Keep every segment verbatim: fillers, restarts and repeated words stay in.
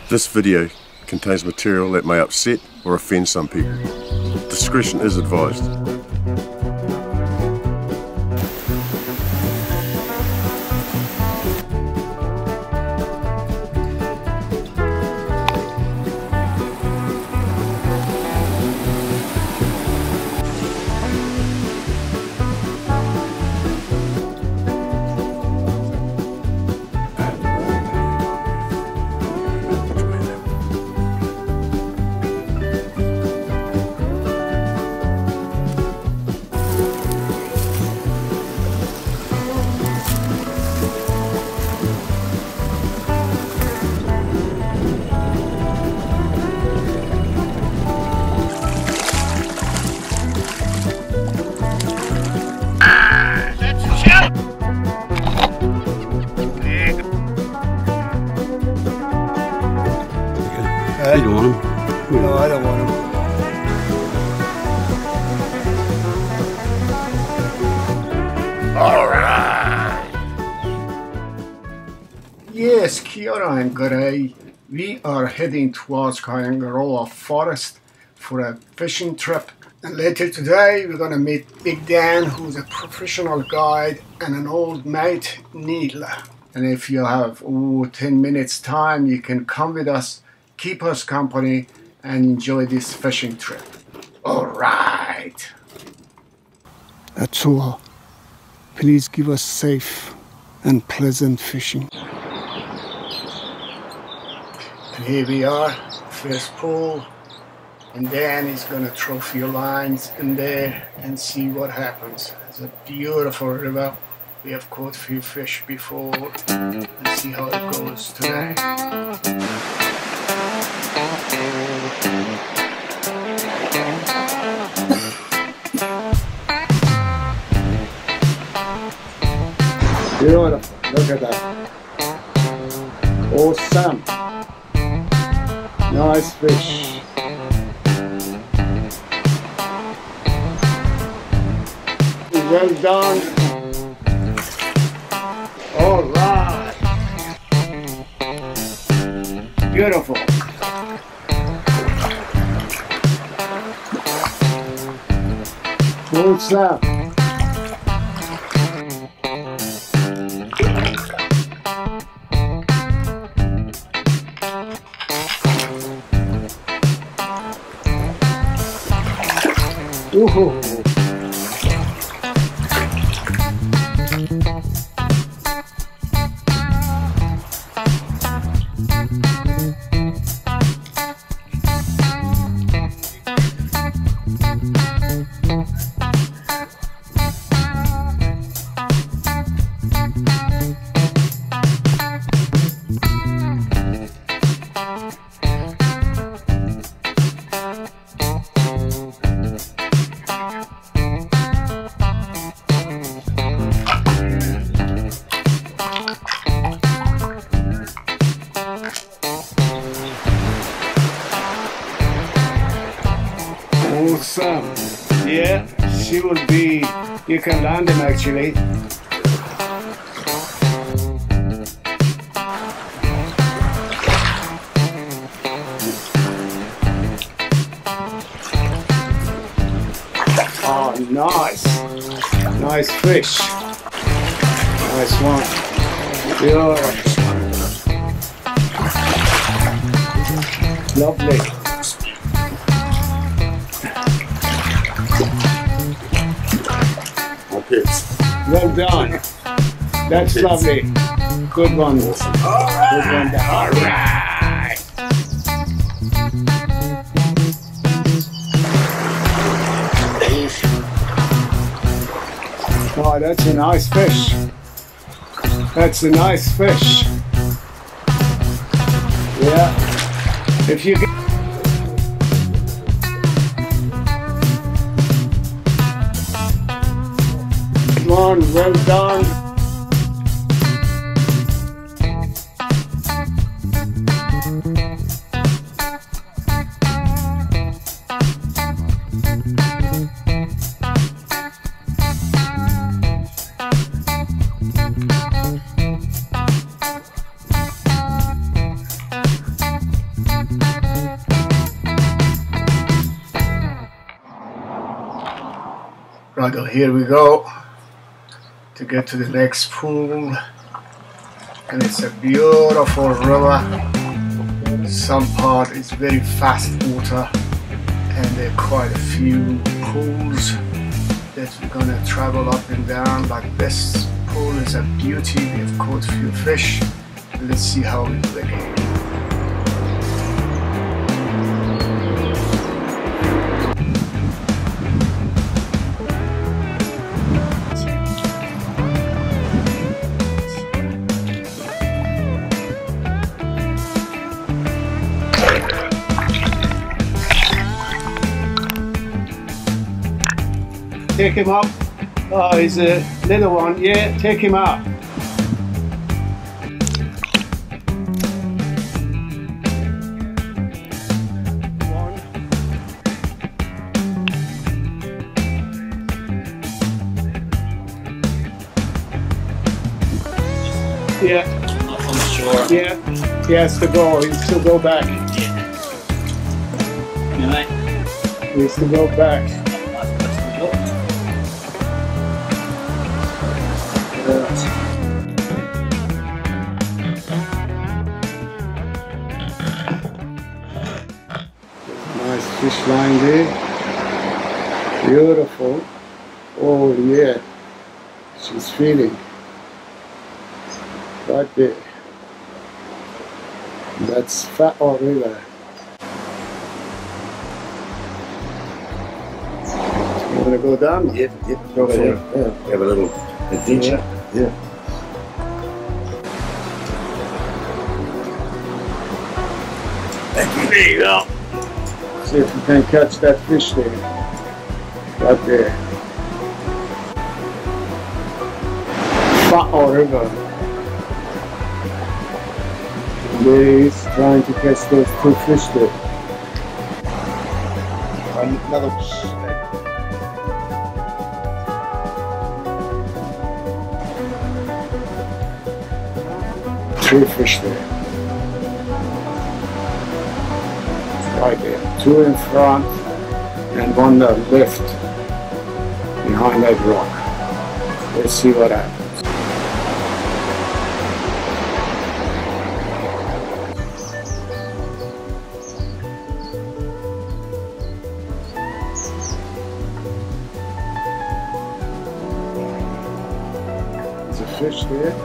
This video contains material that may upset or offend some people. Discretion is advised. You don't want him? No, I don't want him. All right. Yes, kia ora and g'day. We are heading towards Kaingaroa forest for a fishing trip. And later today we're going to meet Big Dan, who's a professional guide, and an old mate, Neil. And if you have ooh, ten minutes time, you can come with us, keep us company, and enjoy this fishing trip. All right. That's all. Please give us safe and pleasant fishing. And here we are, first pool. And Dan is gonna throw a few lines in there and see what happens. It's a beautiful river. We have caught a few fish before. Let's see how it goes today. Beautiful, look at that. Awesome. Nice fish. Well done. All right. Beautiful. Full slap. Ooh. Awesome. Yeah, she will be, you can land him actually. Oh, nice. Nice fish. Nice one. Yeah. Lovely. Well done. That's lovely. Good one. Awesome. All right. Good one. All right. Oh, that's a nice fish. That's a nice fish. Yeah. If you get one, well done. Alright, here we go to get to the next pool, and it's a beautiful river. Some part is very fast water, and there are quite a few pools that we're gonna travel up and down. Like this pool is a beauty. We've caught a few fish. Let's see how we do again. Take him up. Oh, he's a little one. Yeah, take him up. One. Yeah. Up on the shore. Yeah. He has to go. He has to go back. You know? He has to go back. Nice fish line there. Beautiful. Oh yeah. She's feeding. Right there. That's Fat or River. You wanna go down? Yep, yep, go for it. Yeah. Have a little adventure. Yeah. Yeah. There you go. See if we can catch that fish there. Right there. Fat or River. There he is trying to catch those two fish there. Another. Three fish there. Right there. Two in front and one that left behind that rock. Let's see what happens. There's a fish there.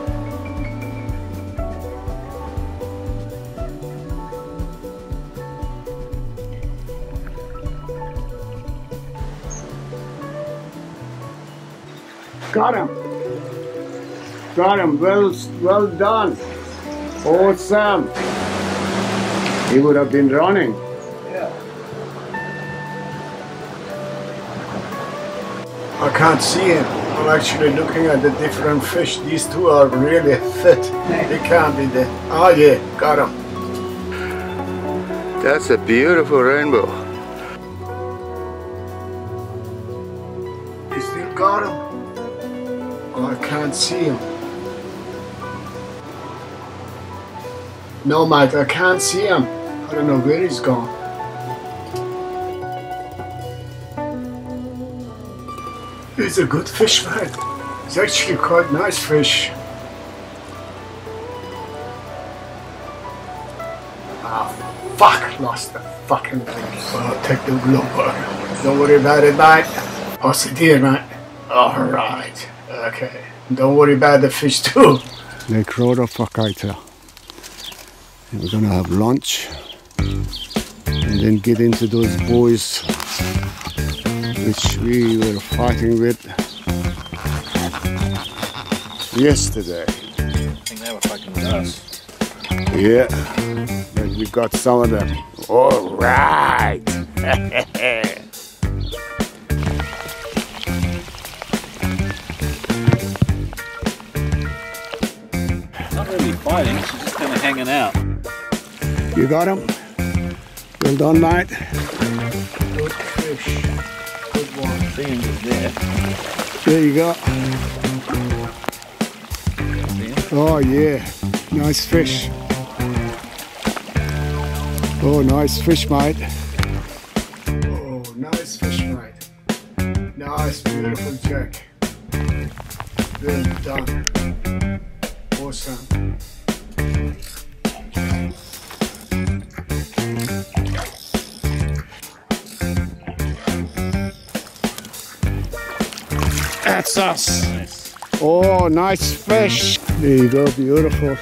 Got him. Got him. Well, well done. Awesome. He would have been running. Yeah. I can't see him. I'm actually looking at the different fish. These two are really fit. They can't be there. Oh yeah, got him. That's a beautiful rainbow. You still got him? Oh, I can't see him. No, mate, I can't see him. I don't know where he's gone. He's a good fish, mate. It's actually quite nice fish. Ah, fuck, lost the fucking thing. Oh, take the glove. Don't worry about it, mate. Pass it here, mate. Alright. Okay. Don't worry about the fish too. They crowed a whakaita. And we're gonna have lunch and then get into those boys which we were fighting with yesterday. I think they were fucking with us. Yeah, but we got some of them. All right. Not really fighting, she's just kind of hanging out. You got him? Well done, mate. Good fish. Good one. Seeing is there. There you go. See him? Oh yeah, nice fish. Oh, nice fish, mate. Oh, nice fish, mate. Nice, beautiful. Beautiful Jack. Well done. Awesome. That's us. Nice. Oh, nice fish. There you go, beautiful.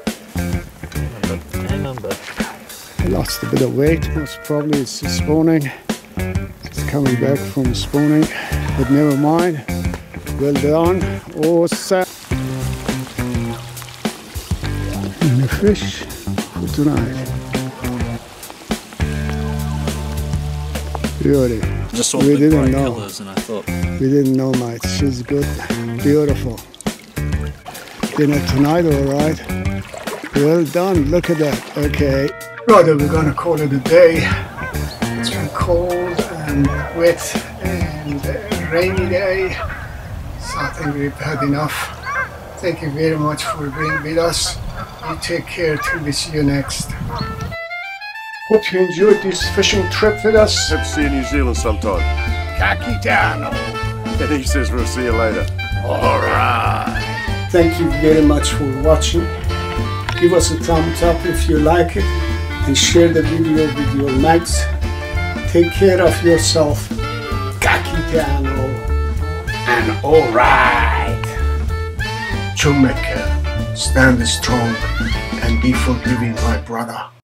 Hang on, bud. I lost a bit of weight, most probably it's the spawning. It's coming back from spawning, but never mind. Well done. Awesome. And the fish for tonight. Beauty. Just saw We the didn't bright know. colours and I thought, We didn't know, mate. She's good. Beautiful. Dinner tonight, all right. Well done. Look at that. Okay. Right, we're gonna call it a day. It's been cold and wet and a rainy day, so I think we've had enough. Thank you very much for being with us. You take care till we see you next. Hope you enjoyed this fishing trip with us. Hope to see you in New Zealand sometime. Kakitano. And he says we'll see you later. Alright. Thank you very much for watching. Give us a thumbs up if you like it and share the video with your mates. Take care of yourself. Kakitano. And alright. Chumeka, stand strong and be forgiving, my brother.